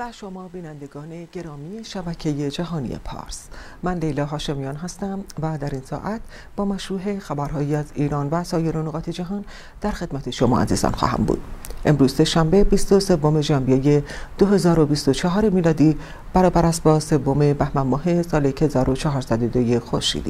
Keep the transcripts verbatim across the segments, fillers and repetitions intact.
و شما بینندگان گرامی شبکه جهانی پارس، من لیلا هاشمیان هستم و در این ساعت با مشروح خبرهایی از ایران و سایر نقاط جهان در خدمت شما عزیزان خواهم بود. امروز شنبه بیست و سوم ژانویه دو هزار و بیست و چهار میلادی برابر است با سوم بهمن ماه سال هزار و چهارصد و دو خورشیدی.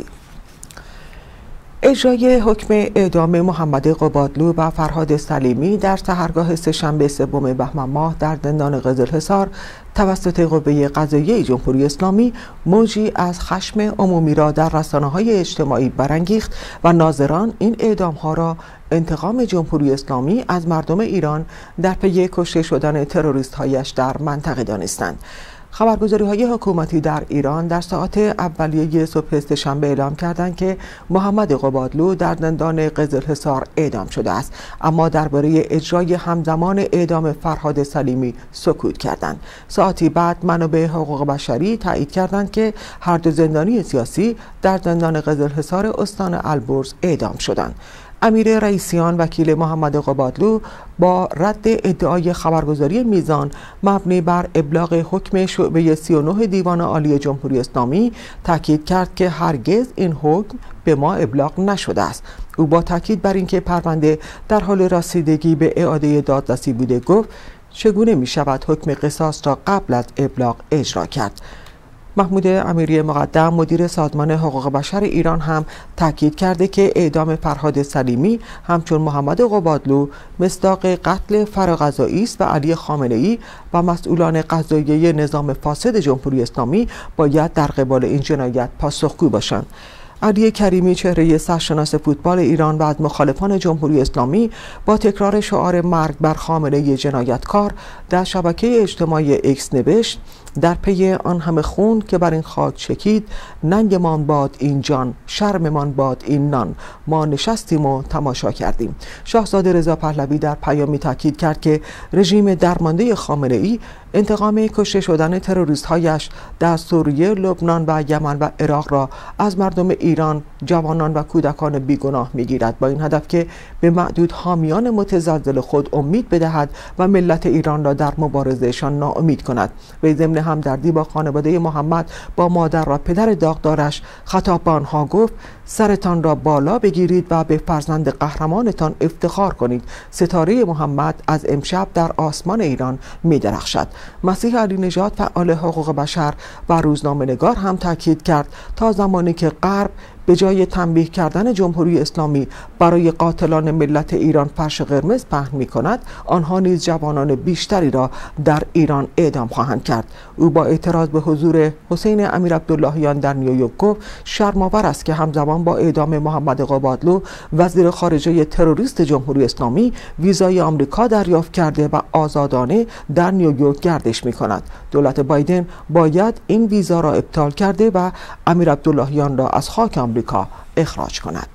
اجرای حکم اعدام محمد قبادلو و فرهاد سلیمی در سحرگاه سه‌شنبه سوم بهمن ماه در زندان قزلحصار توسط قوه قضاییه جمهوری اسلامی موجی از خشم عمومی را در رسانه‌های اجتماعی برانگیخت و ناظران این اعدام‌ها را انتقام جمهوری اسلامی از مردم ایران در پی کشته شدن تروریست‌هایش در منطقه دانستند. خبرگزاری‌های حکومتی در ایران در ساعات اولیه صبح سه‌شنبه اعلام کردند که محمد قبادلو در زندان قزلحصار اعدام شده است، اما درباره اجرای همزمان اعدام فرهاد سلیمی سکوت کردند. ساعتی بعد منابع حقوق بشری تایید کردند که هر دو زندانی سیاسی در زندان قزلحصار استان البرز اعدام شدند. امیر رئیسیان وکیل محمد قبادلو با رد ادعای خبرگزاری میزان مبنی بر ابلاغ حکم شعبه سی و نه دیوان عالی جمهوری اسلامی تاکید کرد که هرگز این حکم به ما ابلاغ نشده است. او با تاکید بر اینکه پرونده در حال رسیدگی به اعاده دادرسی بوده گفت چگونه می شود حکم قصاص را قبل از ابلاغ اجرا کرد. محمود امیری مقدم مدیر سازمان حقوق بشر ایران هم تاکید کرده که اعدام فرهاد سلیمی همچون محمد قبادلو مصداق قتل فرقضایی است و علی خامنه‌ای و مسئولان قضاییه نظام فاسد جمهوری اسلامی باید در قبال این جنایت پاسخگو باشند. علی کریمی چهره سرشناس فوتبال ایران و از مخالفان جمهوری اسلامی با تکرار شعار مرگ بر خامنه‌ای جنایتکار در شبکه اجتماعی ایکس نوشت در پی آن همه خون که بر این خاک چکید، ننگمان باد این جان، شرممان باد این نان، ما نشستیم و تماشا کردیم. شاهزاده رضا پهلوی در پیامی تاکید کرد که رژیم درمانده خامنه‌ای انتقام کشته شدن تروریست‌هایش در سوریه، لبنان و یمن و عراق را از مردم ایران، جوانان و کودکان بیگناه می‌گیرد، با این هدف که به معدود حامیان متزلزل خود امید بدهد و ملت ایران را در مبارزهشان ناامید کند. به ضمن همدردی با خانواده محمد، با مادر و پدر داغدارش خطاب به آنها گفت سرتان را بالا بگیرید و به فرزند قهرمانتان افتخار کنید. ستاره محمد از امشب در آسمان ایران می درخشد. مسیح علی نژاد فعال حقوق بشر و روزنامه‌نگار هم تاکید کرد تا زمانی که غرب به جای تنبیه کردن جمهوری اسلامی برای قاتلان ملت ایران فرش قرمز پهن می کند، آنها نیز جوانان بیشتری را در ایران اعدام خواهند کرد. او با اعتراض به حضور حسین امیر عبداللهیان در نیویورک گفت شرم‌آور است که همزمان با اعدام محمد قبادلو وزیر خارجه تروریست جمهوری اسلامی ویزای آمریکا دریافت کرده و آزادانه در نیویورک گردش می کند. دولت بایدن باید این ویزا را ابطال کرده و امیر عبداللهیان را از خاک آمریکا اخراج کند.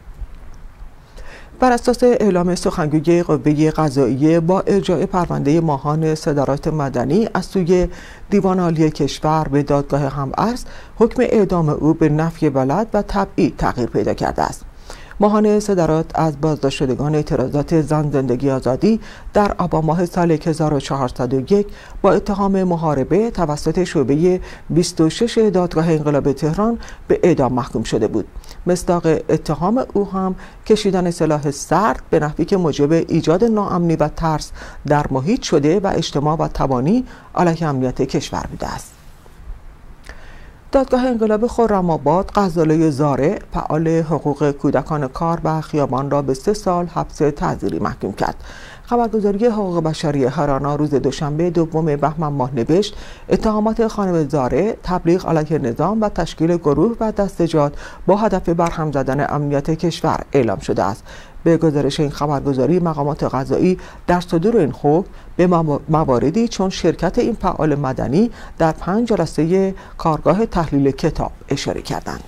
بر اساس اعلام سخنگوی قوه قضاییه با ارجاع پرونده ماهان صدارت مدنی از سوی دیوان عالی کشور به دادگاه هم‌ارز، حکم اعدام او به نفی ولد و تبعید تغییر پیدا کرده است. ماهان صدارت از بازداشت شدگان اعتراضات زن زندگی آزادی در آبان ماه سال هزار و چهارصد و یک با اتهام محاربه توسط شعبه بیست و شش دادگاه انقلاب تهران به اعدام محکوم شده بود. مصداق اتهام او هم کشیدن سلاح سرد به نحوی که موجب ایجاد ناامنی و ترس در محیط شده و اجتماع و تبانی علیه امنیت کشور بوده است. دادگاه انقلاب خرم‌آباد غزاله زارع فعال حقوق کودکان کار و خیابان را به سه سال حبس تعزیری محکوم کرد. خبرگزاری حقوق بشری هرانا روز دوشنبه دوم بهمن ماه نوشت اتهامات خانم زارع تبلیغ علیه نظام و تشکیل گروه و دستجات با هدف برهم زدن امنیت کشور اعلام شده است. به گزارش این خبرگزاری مقامات قضایی در صدور این حکم به مواردی چون شرکت این فعال مدنی در پنج جلسه کارگاه تحلیل کتاب اشاره کردند.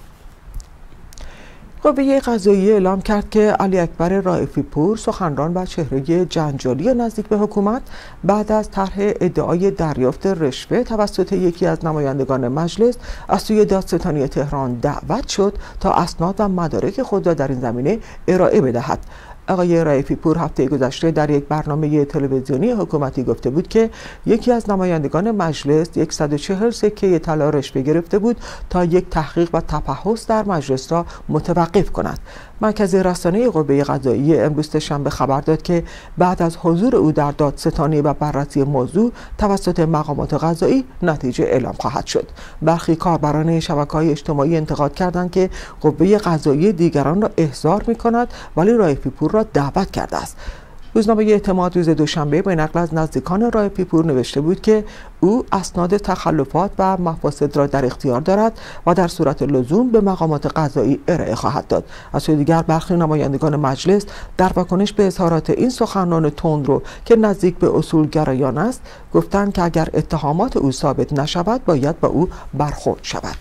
قوه قضاییه اعلام کرد که علی اکبر رائفی پور، سخنران و چهره جنجالی نزدیک به حکومت، بعد از طرح ادعای دریافت رشوه توسط یکی از نمایندگان مجلس از سوی دادستانی تهران دعوت شد تا اسناد و مدارک خود را در این زمینه ارائه بدهد. آقای رائفی پور هفته گذشته در یک برنامه تلویزیونی حکومتی گفته بود که یکی از نمایندگان مجلس صد و چهل سکه طلا رشوه گرفته بود تا یک تحقیق و تفحص در مجلس را متوقف کند. مرکز رسانه قوه قضاییه امروز شنبه خبر داد که بعد از حضور او در دادستانی و بررسی موضوع توسط مقامات قضایی نتیجه اعلام خواهد شد. برخی کاربران شبکه‌های اجتماعی انتقاد کردند که قوه قضاییه دیگران را احضار می‌کند ولی رائفی پور را دعوت کرده است. روزنامه اعتماد روز دوشنبه به نقل از نزدیکان رائفی پور نوشته بود که او اسناد تخلفات و مفاسد را در اختیار دارد و در صورت لزوم به مقامات قضایی ارائه خواهد داد. از سوی دیگر برخی نمایندگان مجلس در واکنش به اظهارات این سخنران تندرو که نزدیک به اصولگرایان است گفتند که اگر اتهامات او ثابت نشود باید با او برخورد شود.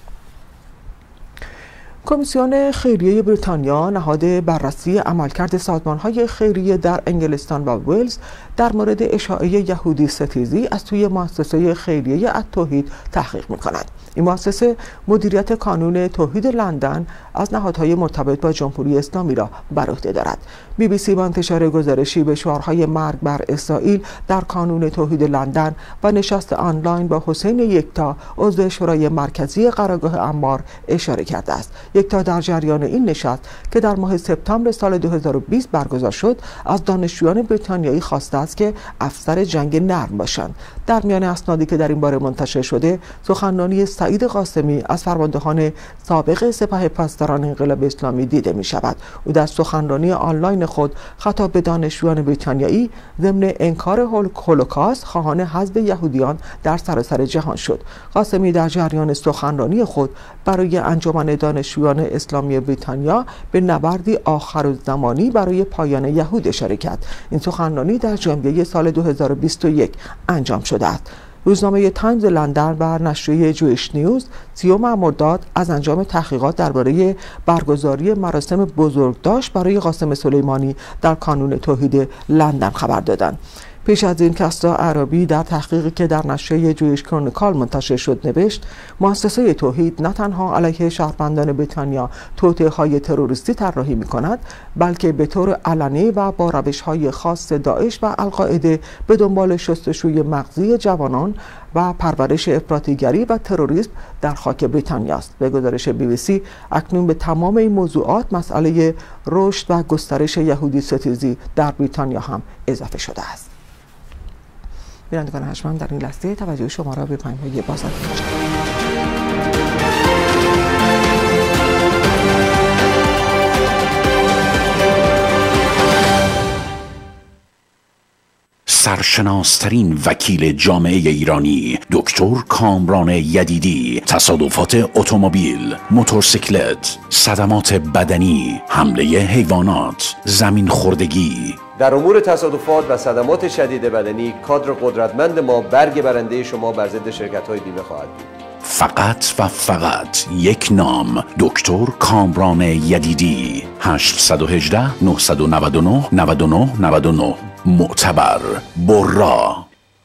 کمیسیون خیریه بریتانیا نهاد بررسی عملکرد سازمان‌های خیریه در انگلستان و ولز در مورد اشاعه یهودی ستیزی از سوی مؤسسه خیریه التوحید تحقیق می‌کند. این مؤسسه مدیریت کانون توحید لندن از نهادهای مرتبط با جمهوری اسلامی را بر عهده دارد. بی بی سی با انتشار گزارشی به شعارهای مرگ بر اسرائیل در کانون توحید لندن و نشست آنلاین با حسین یکتا عضو شورای مرکزی قرارگاه انبار اشاره کرده است. یکتا در جریان این نشست که در ماه سپتامبر سال دو هزار و بیست برگزار شد از دانشجویان بریتانیایی خواسته است که افسر جنگ نرم باشند. در میان اسنادی که در این باره منتشر شده سخنرانی سعید قاسمی از فرماندهان سابق سپاه پاسداران انقلاب اسلامی دیده می شود. او در سخنرانی آنلاین خود خطاب به دانشجویان بریتانیایی ضمن انکار هولوکاست خواهان حذف یهودیان در سراسر جهان شد. قاسمی در جریان سخنرانی خود برای انجمن دانشجویان اسلامی بریتانیا به نبردی آخرالزمانی برای پایان یهود اشاره کرد. این سخنرانی در ژانویه سال دو هزار و بیست و یک انجام شده است. روزنامه تایمز لندن و نشریه جویش نیوز سیوم مرداد از انجام تحقیقات درباره برگزاری مراسم بزرگداشت برای قاسم سلیمانی در کانون توحید لندن خبر دادند. پیش از این کسرا عربی در تحقیقی که در نشریه جویش کرونیکال منتشر شد نوشت مؤسسه توحید نه تنها علیه شهروندان بریتانیا توطئه‌های تروریستی طراحی می‌کند بلکه به طور علنی و با روش‌های خاص داعش و القاعده به دنبال شستشوی مغزی جوانان و پرورش افراطیگری و تروریسم در خاک بریتانیا است. به گزارش بی بی سی اکنون به تمام این موضوعات مسئله رشد و گسترش یهودی ستیزی در بریتانیا هم اضافه شده است. بینندگان ارجمند در این لحظه توجه شما را به پیام‌های بازار سرشناسترین وکیل جامعه ایرانی دکتر کامران یدیدی، تصادفات اتومبیل، موتورسیکلت، صدمات بدنی، حمله حیوانات، زمین خوردگی. در امور تصادفات و صدمات شدید بدنی کادر قدرتمند ما برگ برنده شما بر ضد شرکت‌های بیمه خواهد بود. فقط و فقط یک نام، دکتر کامران یدیدی. هشت یک هشت نه نه نه نه نه نه نه. معتبر، برا.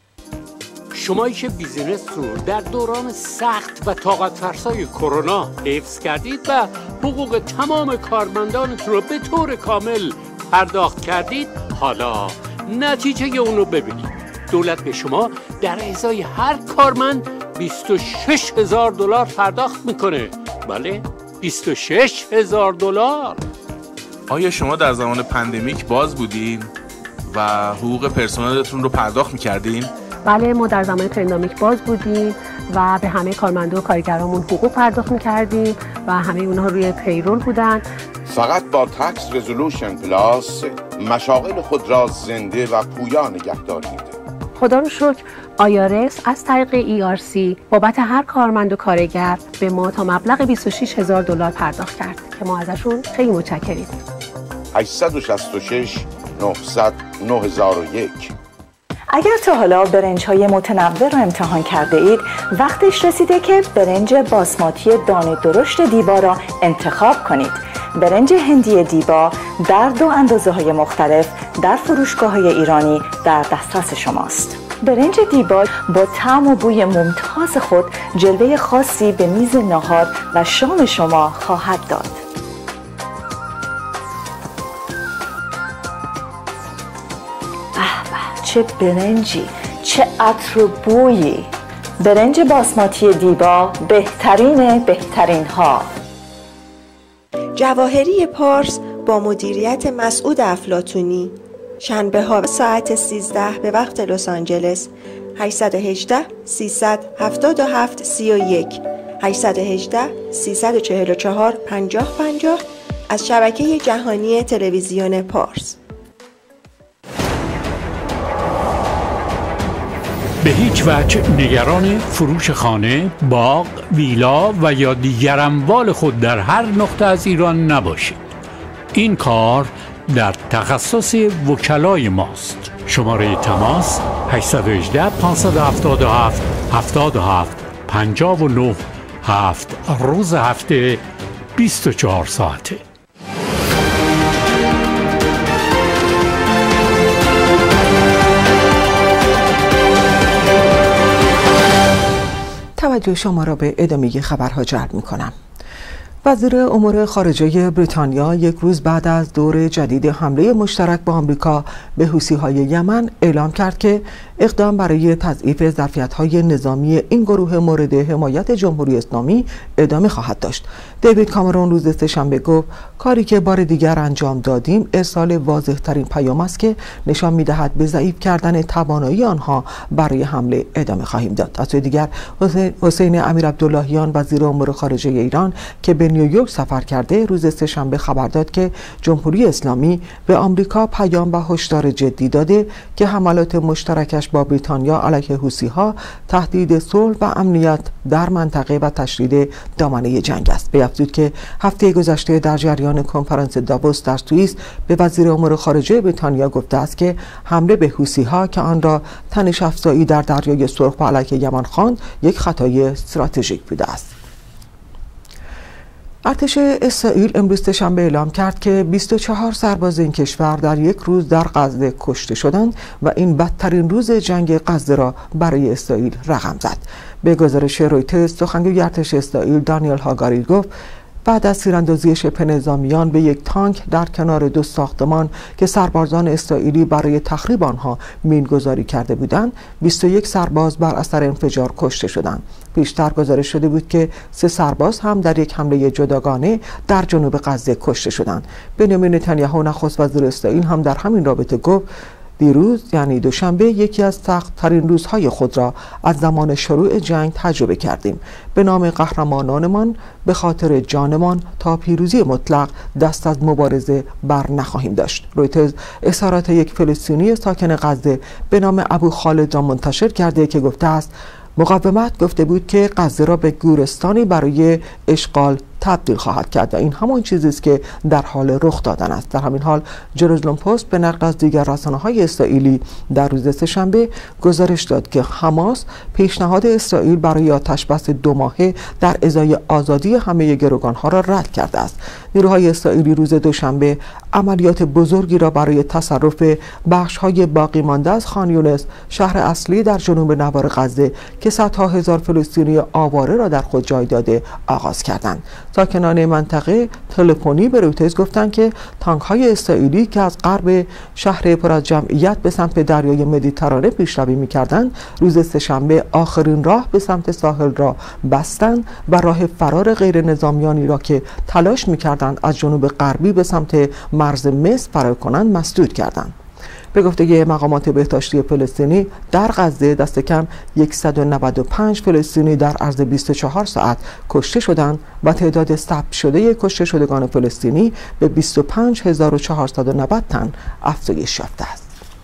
شمایی که بیزینس رو در دوران سخت و طاقت فرسای کرونا حفظ کردید و حقوق تمام کارمندانتون رو به طور کامل پرداخت کردید، حالا نتیجه اون رو ببینید. دولت به شما در ازای هر کارمند بیست و شش هزار دلار پرداخت میکنه. بله، بیست و شش هزار دلار. آیا شما در زمان پندمیک باز بودین و حقوق پرسنلتون رو پرداخت میکردین؟ بله، ما در زمان پندمیک باز بودیم و به همه کارمندا و کارگرامون حقوق پرداخت میکردیم و همه اونها روی پیرول بودن. فقط با تکس رزولوشن پلاس مشاغل خود را زنده و پویا نگه دارید. خدا رو شکر آیارس از طریق ای آر سی بابت هر کارمند و کارگر به ما تا مبلغ بیست و شش هزار دلار پرداخت کرد که ما ازشون خیلی متشکریم. هشت شش شش نهصد نه هزار و یک. اگر تا حالا برنج‌های متنوع رو امتحان کرده اید، وقتش رسیده که برنج باسماتی دانه درشت دیبا را انتخاب کنید. برنج هندی دیبا در دو اندازه‌های مختلف در فروشگاه‌های ایرانی در دسترس شماست. برنج دیبا با طعم و بوی ممتاز خود جلوه خاصی به میز ناهار و شام شما خواهد داد. چه برنجی، چه عطر و بویی. برنج باسماتی دیبا بهترین بهترین ها. جواهری پارس با مدیریت مسعود افلاطونی، شنبه ها ساعت سیزده به وقت لس آنجلس. هشت یک هشت سیصد و هفتاد و هفت سی و یک هشت یک هشت سیصد و چهل و چهار پنجاه پنجاه از شبکه جهانی تلویزیون پارس. به هیچ وجه نگران فروش خانه، باغ، ویلا و یا دیگر اموال خود در هر نقطه از ایران نباشید. این کار در تخصص وکلای ماست. شماره تماس هشت یک هشت پنج هفت هفت هفت هفت پنج نه هفت، روز هفته بیست و چهار ساعته. توجه شما را به ادامه خبرها جلب می کنم. وزیر امور خارجه بریتانیا یک روز بعد از دور جدید حمله مشترک با آمریکا به حوثی‌های یمن اعلام کرد که اقدام برای تضعیف ظرفیت‌های نظامی این گروه مورد حمایت جمهوری اسلامی ادامه خواهد داشت. دیوید کامرون روز سه‌شنبه گفت کاری که بار دیگر انجام دادیم ارسال واضح‌ترین پیام است که نشان می‌دهد به ضعیف کردن توانایی آنها برای حمله ادامه خواهیم داد. از سوی دیگر حسین امیرعبداللهیان وزیر امور خارجه ایران که به نیویورک سفر کرده روز سه‌شنبه خبر داد که جمهوری اسلامی به آمریکا پیام و هشدار جدی داده که حملات مشترکش با بریتانیا علیه حوثی‌ها تهدید صلح و امنیت در منطقه و تشدید دامنه جنگ است. افزود که هفته گذشته در جریان کنفرانس داووس در سوئیس به وزیر امور خارجه بریتانیا گفته است که حمله به حوثی‌ها که آن را تنش افزایی در دریای سرخ و علیه یمن خواند یک خطای استراتژیک بوده است. ارتش اسرائیل امروز سه‌شنبه اعلام کرد که بیست و چهار سرباز این کشور در یک روز در غزه کشته شدند و این بدترین روز جنگ غزه را برای اسرائیل رقم زد. به گزارش رویترز سخنگوی ارتش اسرائیل دانیل هاگاری گفت بعد از تیراندازی شبه نظامیان به یک تانک در کنار دو ساختمان که سربازان اسرائیلی برای تخریب آنها مینگذاری کرده بودند، بیست و یک سرباز بر اثر انفجار کشته شدند. پیشتر گزارش شده بود که سه سرباز هم در یک حمله جداگانه در جنوب غزه کشته شدند. بنیامین نتانیاهو نخست وزیر اسرائیل هم در همین رابطه گفت دیروز یعنی دوشنبه یکی از سخت‌ترین روزهای خود را از زمان شروع جنگ تجربه کردیم. به نام قهرمانانمان به خاطر جانمان تا پیروزی مطلق دست از مبارزه بر نخواهیم داشت. رویترز اظهارات یک فلسطینی ساکن غزه به نام ابو خالد را منتشر کرده که گفته است مقاومت گفته بود که غزه را به گورستانی برای اشغال تبدیل خواهد کرد و این همان چیزی است که در حال رخ دادن است. در همین حال جروزلم پست به نقل از دیگر رسانه‌های اسرائیلی در روز سه‌شنبه گزارش داد که حماس پیشنهاد اسرائیل برای آتش‌بس دو ماهه در ازای آزادی همه گروگان‌ها را رد کرده است. نیروهای اسرائیلی روز دوشنبه عملیات بزرگی را برای تصرف بخش‌های باقی مانده از خان یونس، شهر اصلی در جنوب نوار غزه که صدها هزار فلسطینی آواره را در خود جای داده آغاز کردند. ساکنان منطقه تلفنی به رویترز گفتند که تانک‌های اسرائیلی که از غرب شهر پر از جمعیت به سمت دریای مدیترانه پیشروی می‌کردند، روز سه‌شنبه آخرین راه به سمت ساحل را بستند و راه فرار غیر نظامیانی را که تلاش می‌کردند از جنوب غربی به سمت مرز مصر فرار کنند مسدود کردند. به گفته مقامات بهداشتی فلسطینی در غزه دست کم صد و نود و پنج فلسطینی در عرض بیست و چهار ساعت کشته شدند و تعداد ثبت شده کشته شدگان فلسطینی به بیست و پنج هزار و چهارصد و نود تن افزایش یافته است.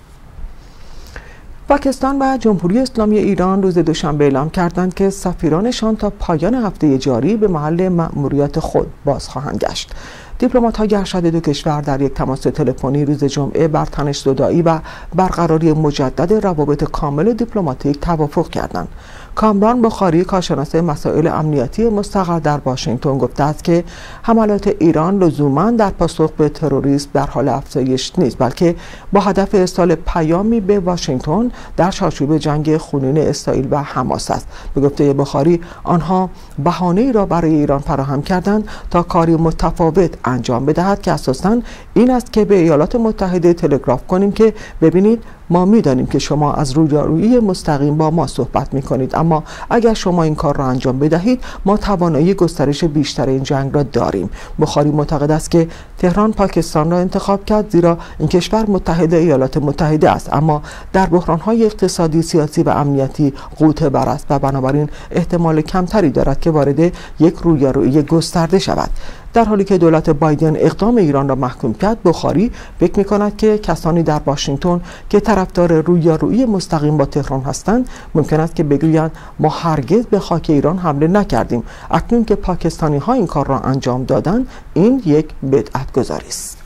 پاکستان و جمهوری اسلامی ایران روز دوشنبه اعلام کردند که سفیرانشان تا پایان هفته جاری به محل مأموریت خود باز خواهند گشت. دیپلمات‌های ارشد دو کشور در یک تماس تلفنی روز جمعه بر تنش‌زدایی و برقراری مجدد روابط کامل دیپلماتیک توافق کردند. کامران بخاری کارشناس مسائل امنیتی مستقر در واشنگتن گفته است که حملات ایران لزوما در پاسخ به تروریسم در حال افزایش نیست، بلکه با هدف ارسال پیامی به واشنگتن در چارچوب جنگ خونین اسرائیل و حماس است. به گفته بخاری آنها بهانه‌ای را برای ایران فراهم کردند تا کاری متفاوت انجام بدهد که اساساً این است که به ایالات متحده تلگراف کنیم که ببینید ما میدانیم که شما از رویارویی مستقیم با ما صحبت میکنید، اما اگر شما این کار را انجام بدهید ما توانایی گسترش بیشتر این جنگ را داریم. بخاری معتقد است که تهران پاکستان را انتخاب کرد زیرا این کشور متحد ایالات متحده است، اما در بحران‌های اقتصادی، سیاسی و امنیتی غوطه بر است و بنابراین احتمال کمتری دارد که وارد یک رویارویی گسترده شود. در حالی که دولت بایدن اقدام ایران را محکوم کرد، بخاری فکر می‌کند که کسانی در واشنگتن که طرفدار رویارویی مستقیم با تهران هستند ممکن است که بگویند ما هرگز به خاک ایران حمله نکردیم. اکنون که پاکستانی‌ها این کار را انجام دادند، این یک بدعت‌گذاری است.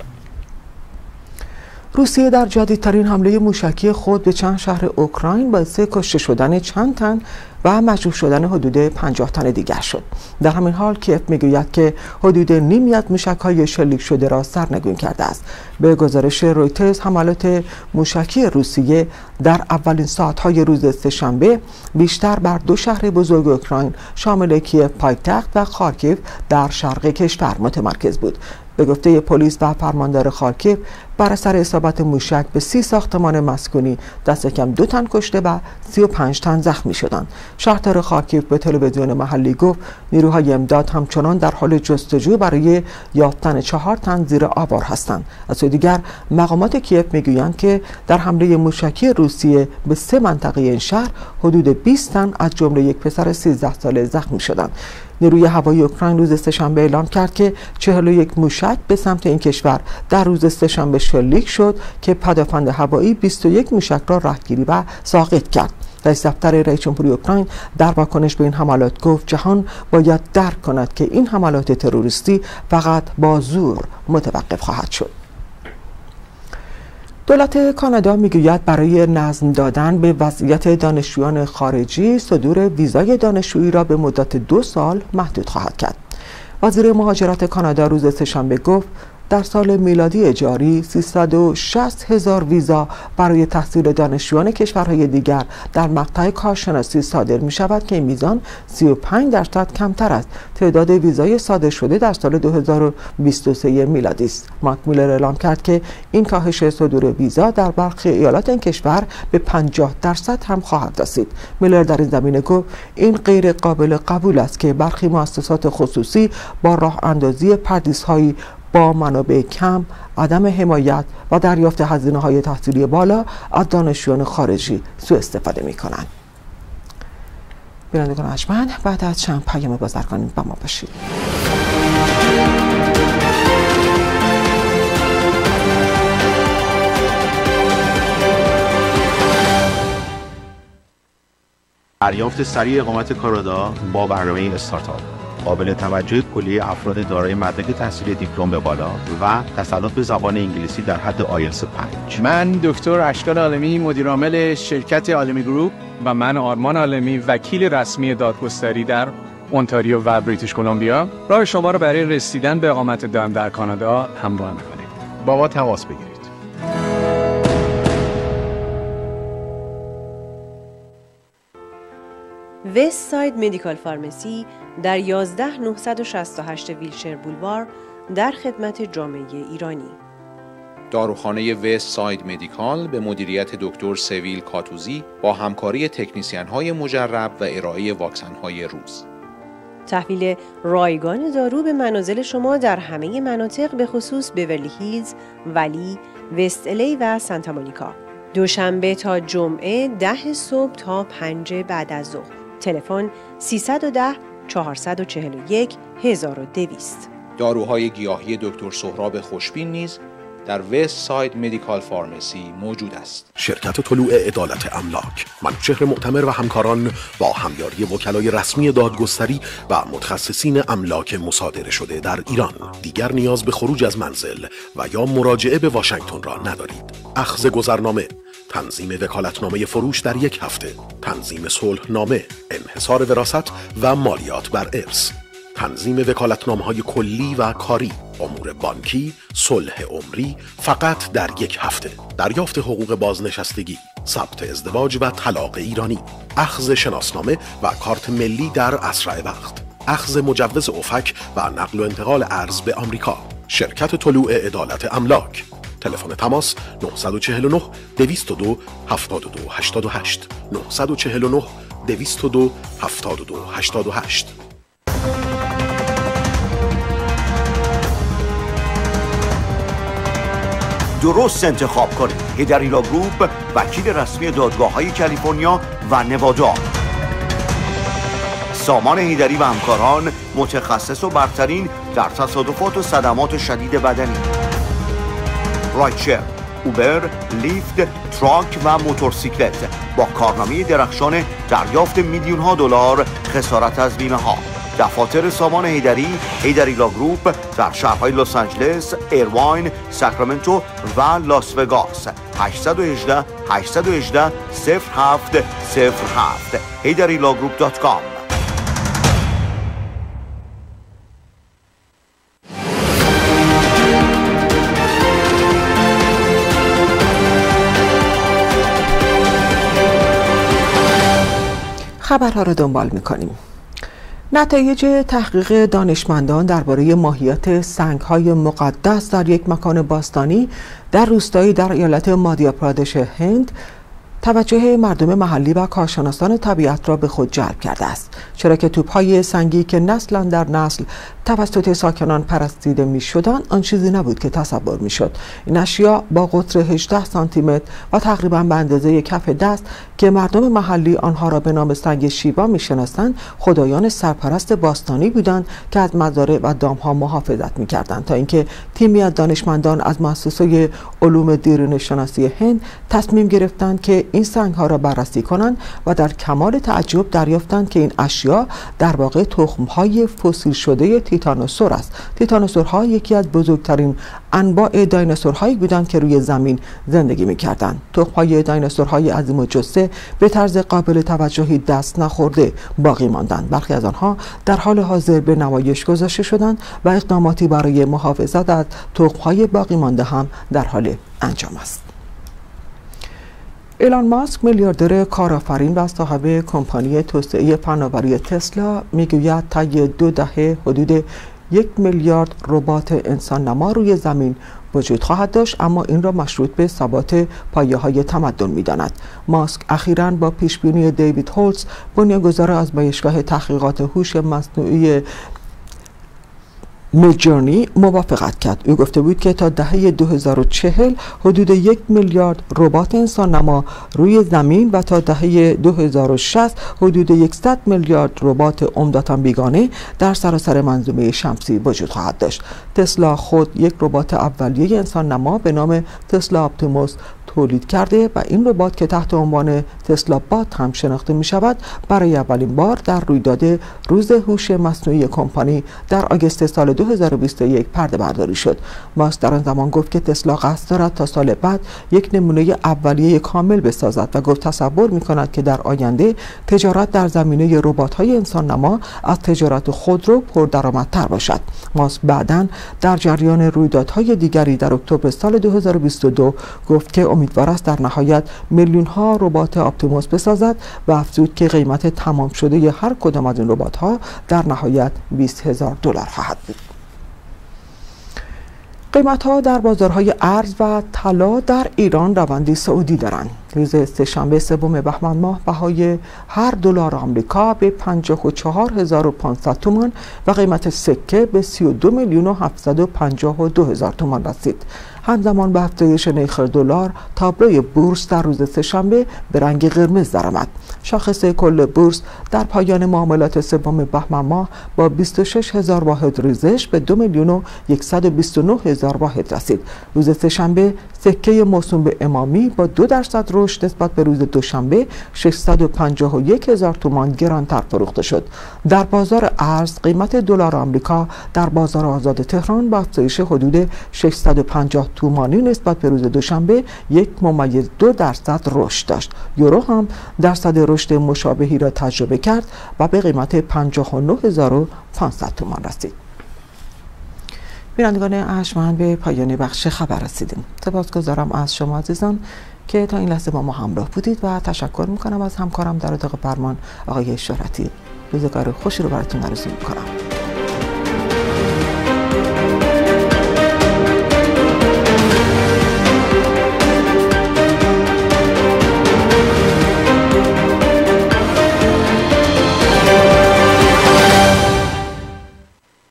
روسیه در جدیدترین حمله موشکی خود به چند شهر اوکراین باعث کشته شدن چند تن و مجروح شدن حدود پنجاه تن دیگر شد. در همین حال کیف میگوید که حدود نیمی از موشک‌های شلیک شده را سرنگون کرده است. به گزارش رویترز حملات موشکی روسیه در اولین ساعت‌های روز سه‌شنبه بیشتر بر دو شهر بزرگ اوکراین شامل کیف پایتخت و خارکیو در شرق کشور متمرکز بود. به گفته پلیس و فرماندار خارکیو بر اثر اصابت موشک به سی ساختمان مسکونی دست کم دو تن کشته و سی و پنج تن زخمی شدند. شهردار خارکیو به تلویزیون محلی گفت نیروهای امداد همچنان در حال جستجو برای یافتن چهار تن زیر آوار هستند. از سوی دیگر مقامات کیف میگویند که در حمله موشکی روسیه به سه منطقه این شهر حدود بیست تن از جمله یک پسر سیزده ساله زخمی شدند. نیروی هوایی اوکراین روز سه‌شنبه اعلام کرد که چهل و یک موشک به سمت این کشور در روز سه‌شنبه شلیک شد که پدافند هوایی بیست و یک موشک را راهگیری و ساقط کرد. رئیس دفتر رئیس جمهوری اوکراین در واکنش به این حملات گفت جهان باید درک کند که این حملات تروریستی فقط با زور متوقف خواهد شد. دولت کانادا میگوید برای نظم دادن به وضعیت دانشجویان خارجی صدور ویزای دانشجویی را به مدت دو سال محدود خواهد کرد. وزیر مهاجرت کانادا روز سه‌شنبه گفت در سال میلادی جاری سیصد و شصت هزار ویزا برای تحصیل دانشجویان کشورهای دیگر در مقطع کارشناسی صادر می شود که این میزان سی و پنج درصد کمتر است تعداد ویزای صادر شده در سال دو هزار و بیست و سه میلادی است. مارک میلر اعلام کرد که این کاهش صدور ویزا در برخی ایالات این کشور به پنجاه درصد هم خواهد رسید. میلر در این زمینه گفت این غیر قابل قبول است که برخی مؤسسات خصوصی با راه اندازی پردیس‌هایی با منابع کم، عدم حمایت و دریافت هزینه‌های تحصیلی بالا از دانشجویان خارجی سوء استفاده می‌کنند. بینندگان ارجمند، بعد از چند پیام بازرگانی با ما باشید. دریافت سریع اقامت کانادا با برنامه استارتاپ قابل توجه کلیه افراد دارای مدرک تحصیلی دیپلم به بالا و تسلط به زبان انگلیسی در حد آیلتس پنج. من دکتر اشکان عالمی مدیرعامل شرکت عالمی گروپ و من آرمان عالمی وکیل رسمی دادگستری در اونتاریو و بریتیش کلمبیا راه شما را برای رسیدن به اقامت دائم در کانادا همراه می‌کنیم. با ما تماس بگیرید. وست ساید مدیکال فارمسی در یازده هزار و نهصد و شصت و هشت ویلشر بولوار در خدمت جامعه ایرانی. داروخانه وست ساید مدیکال به مدیریت دکتر سویل کاتوزی با همکاری تکنیسیان‌های مجرب و ارائه واکسن‌های روز. تحویل رایگان دارو به منازل شما در همه مناطق به خصوص بیورلی هیلز، ولی، وست الی و سانتا مونیکا. دوشنبه تا جمعه ده صبح تا پنج بعد از ظهر. تلفن سیصد و ده چهارصد و چهل و یک هزار و دویست. داروهای گیاهی دکتر سهراب خوشبین نیز در وست ساید مدیکال فارمسی موجود است. شرکت طلوع عدالت املاک، منوچهر معتمر و همکاران با همیاری وکلای رسمی دادگستری و متخصصین املاک مصادره شده در ایران دیگر نیاز به خروج از منزل و یا مراجعه به واشنگتن را ندارید. اخذ گذرنامه، تنظیم وکالتنامه فروش در یک هفته، تنظیم صلحنامه، انحصار وراثت و مالیات بر ارث، تنظیم وکالتنامه‌های کلی و کاری، امور بانکی، صلح عمری فقط در یک هفته، دریافت حقوق بازنشستگی، ثبت ازدواج و طلاق ایرانی، اخذ شناسنامه و کارت ملی در اسرع وقت، اخذ مجوز اوفک و نقل و انتقال ارز به آمریکا. شرکت طلوع عدالت املاک. تلفن تماس نه چهار نه دویست و دو هفتاد و دو هشتاد و هشت نه چهار نه دویست و دو هفتاد و دو هشتاد و هشت. درست انتخاب کنید. هیدری لا گروپ، وکیل رسمی دادگاه‌های کالیفرنیا و نوادا. سامان هیدری و همکاران، متخصص و برترین در تصادفات و صدمات شدید بدنی. رایدشر، اوبر، لیفت، تراک و موتورسیکلت با کارنامه درخشان دریافت میلیون ها دلار خسارت از بیمه ها. دفاتر سامان هیدری، هیدری لا گروپ در شهرهای لس آنجلس، ایرواین، ساکرامنتو و لاس وگاس. هشت یک هشت هشت یک هشت صفر هفت صفر هفت هیدری لا گروپ دات کام. خبرها را دنبال می‌کنیم. نتایج تحقیق دانشمندان درباره ماهیت سنگ‌های مقدس در یک مکان باستانی در روستایی در ایالت مادیا پرادش هند توجه مردم محلی و کارشناسان طبیعت را به خود جلب کرده است، چرا که توپ‌های سنگی که نسلا در نسل توسط ساکنان پرستیده می‌شدند آن چیزی نبود که تصور می‌شد. این اشیا با قطر هجده سانتی متر و تقریباً به اندازه کف دست که مردم محلی آنها را به نام سنگ شیوا می‌شناسند، خدایان سرپرست باستانی بودند که از مزارع و دام‌ها محافظت می‌کردند، تا اینکه تیمی از دانشمندان از مؤسسه علوم دیرینه‌شناسی هند تصمیم گرفتند که این سنگ‌ها را بررسی کنند و در کمال تعجب دریافتند که این اشیا در واقع تخم‌های فسیل شده تیتانوسور است. تیتانوسورها یکی از بزرگترین انواع دایناسورهایی بودند که روی زمین زندگی می‌کردند. تخم‌های دایناسورهای عظیم الجثه به طرز قابل توجهی دست نخورده باقی ماندند. برخی از آنها در حال حاضر به نمایش گذاشته شدند و اقداماتی برای محافظت از تخم‌های باقی مانده هم در حال انجام است. ایلان ماسک، میلیاردر کارآفرین و صاحب کمپانی توسعه فناوری تسلا، میگوید طی دو دهه حدود یک میلیارد ربات انسان نما روی زمین وجود خواهد داشت، اما این را مشروط به ثبات پایه‌های تمدن می‌داند. ماسک اخیراً با پیشبینی دیوید هولز، بنیانگذار آزمایشگاه تحقیقات هوش مصنوعی میدجرنی، موافقت کرد. او گفته بود که تا دهه دو هزار و چهل حدود یک میلیارد ربات انسان نما روی زمین و تا دهه دو هزار و شصت حدود صد میلیارد ربات عمدتاً بیگانه در سراسر منظومه شمسی وجود خواهد داشت. تسلا خود یک ربات اولیه انسان نما به نام تسلا اپتیموس تولید کرده و این ربات که تحت عنوان تسلا بات هم شناخته می شود، برای اولین بار در رویداد روز هوش مصنوعی کمپانی در آگوست سال دو هزار و بیست و یک پرده برداری شد. ماسک در آن زمان گفت که تسلا قصد دارد تا سال بعد یک نمونه اولیه کامل بسازد و گفت تصور می کند که در آینده تجارت در زمینه ربات‌های انسان نما از تجارت خودرو پردرآمدتر باشد. ماسک بعداً در جریان رویدادهای دیگری در اکتبر سال دو هزار و بیست و دو گفت که امیدوار است در نهایت میلیون ها ربات اپتیموس بسازد و افزود که قیمت تمام شده هر کدام از این ربات ها در نهایت بیست هزار دلار خواهد بود. قیمت ها در بازارهای ارز و طلا در ایران روندی صعودی دارند. روز سه‌شنبه سوم بهمن ماه بهای هر دلار آمریکا به پنجاه و چهار هزار و پانصد تومان و قیمت سکه به سی و دو میلیون و هفتصد و پنجاه و دو هزار تومان رسید. همزمان با افزایش نرخ دلار، تابلوی بورس در روز سه‌شنبه به رنگ قرمز درآمد. شاخص کل بورس در پایان معاملات سوم بهمن ماه با بیست و شش هزار واحد ریزش به دو میلیون و صد و بیست و نه هزار واحد رسید. روز سه‌شنبه سکه موسوم به امامی با دو درصد رشد نسبت به روز دوشنبه ششصد و پنجاه و یک هزار تومان گرانتر فروخته شد. در بازار ارز قیمت دلار آمریکا در بازار آزاد تهران با افزایش حدود ششصد و پنجاه تومانی نسبت به روز دوشنبه یک ممیز دو درصد رشد داشت. یورو هم درصد رشد مشابهی را تجربه کرد و به قیمت پنجاه و نه هزار و پانصد تومان رسید. بینندگان ارجمند، به پایان بخش خبر رسیدیم. سپاسگزارم از شما عزیزان که تا این لحظه با ما همراه بودید و تشکر میکنم از همکارم در اتاق فرمان آقای شهرتی. روزگار خوشی رو براتون آرزو میکنم.